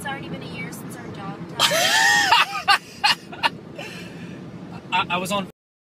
already been a year since our dog died. I was on